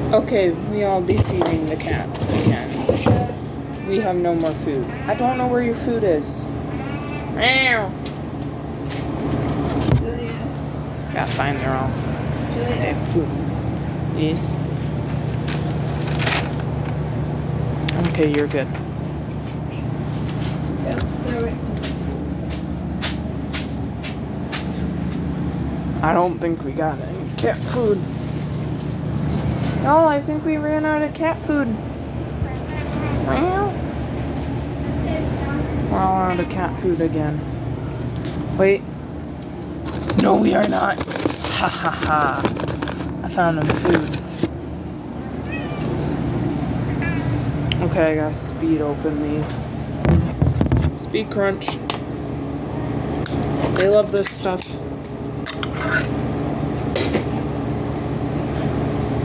Okay, we all be feeding the cats again. We have no more food. I don't know where your food is. Meow. Julia. Yeah, fine, they're all. Julia. They have food. Yes. Okay, you're good. I don't think we got any cat food. No, I think we ran out of cat food. Well, we're all out of cat food again. Wait. No, we are not. Ha ha ha. I found them food. Okay, I gotta speed open these. Speed crunch. They love this stuff.